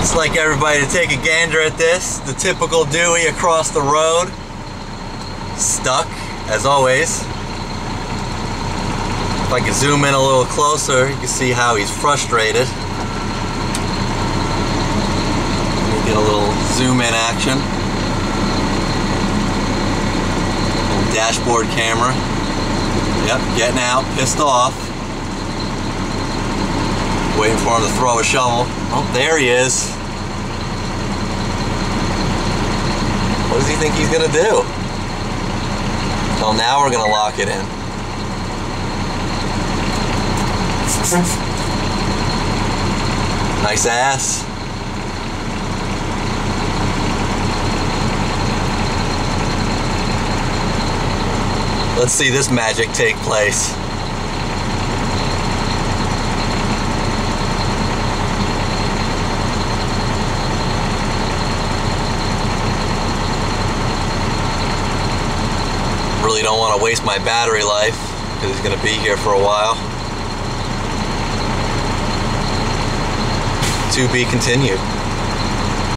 Just like everybody to take a gander at this. The typical Dewey across the road. Stuck, as always. If I can zoom in a little closer, you can see how he's frustrated. Let me get a little zoom in action. Little dashboard camera. Yep, getting out, pissed off. Waiting for him to throw a shovel. Oh, there he is. What does he think he's gonna do? Well, now we're gonna lock it in. Nice ass. Let's see this magic take place. Really don't want to waste my battery life because he's going to be here for a while. To be continued.